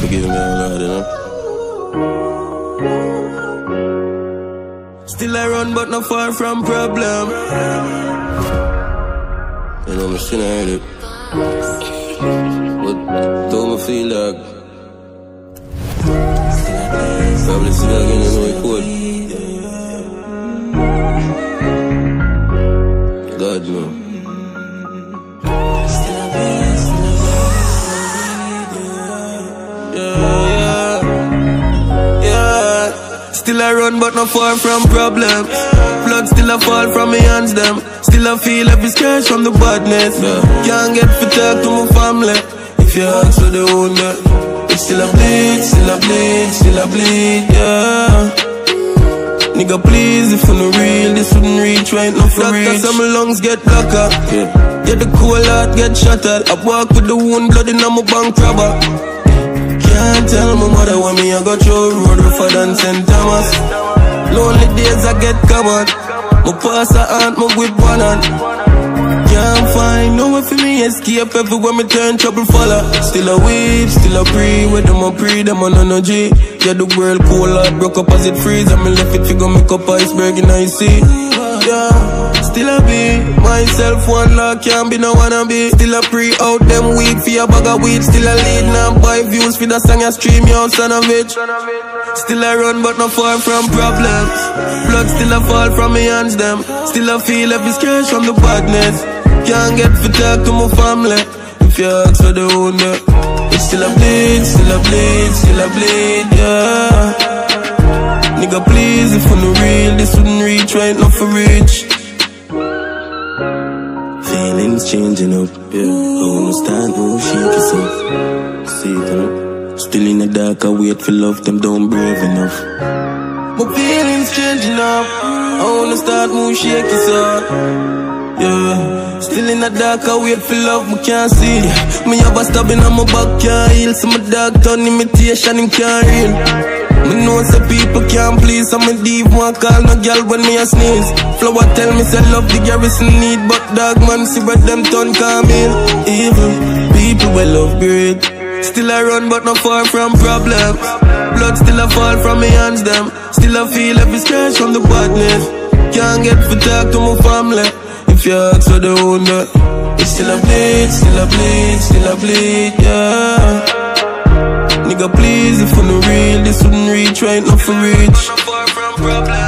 forgive me, Lord, you know. Still I run, but not far from problem. You know, I'm still heard it. But don't me feel like probably still again, you know it could. God, no. Still I run but not far from problems. Blood still I fall from my hands them. Still I feel every scratch from the badness. Can't get to talk to my family. If you ask for the owner, it's still I bleed, still I bleed, still I bleed, yeah. Nigga please, if you're not real, this wouldn't reach right now for reach. Doctor, some lungs get blocker, yeah, the cool heart get shattered. I walk with the wound, blood in my bank robber. Can't tell my mother when me I go through road rougher than St. Thomas. Lonely days I get covered. My pass a aunt, my whip one hand. Can't find no way for me escape. Everywhere me turn trouble follow. Still a weep, still a pray. With them a pray, them on energy. Yeah, the world cold heart broke up as it freeze. And me left it figure make up iceberg in the sea. Yeah, still a be myself one lock, can't be no wanna be. Still a pre out them weed for your bag of weed. Still a lead now buy views for the song you stream, you son of bitch. Still I run but not far from problems. Blood still a fall from my hands them. Still I feel every scratch from the badness. Can't get to talk to my family. If you ask for the owner, it's still a bleed, still a bleed, still a bleed, yeah. Nigga please, if you're not real, this wouldn't reach right now for reach. Feelings changing up, yeah. I wanna stand, won't shake yourself. See it, you know? Still in the dark, I wait for love, them don't brave enough. My feelings changing up, I wanna start, won't shake yourself. Yeah, still in the dark, I wait for love, me can't see it. Me have a stabbing on my back, can't heal. So my dog done imitation, him can't real. Me know some people can't please, so me deep one call no girl when me a sneeze. Flower tell me say love the garrison need, but dog man see where them turn come in. Evil people will love great. Still I run but not far from problems. Blood still a fall from my hands them. Still I feel every scratch from the badness. Can't get to talk to my family. If you ask for the owner, it's still a bleed, still a bleed, still a bleed, yeah. Nigga please, if you're not real, this wouldn't reach right now for reach.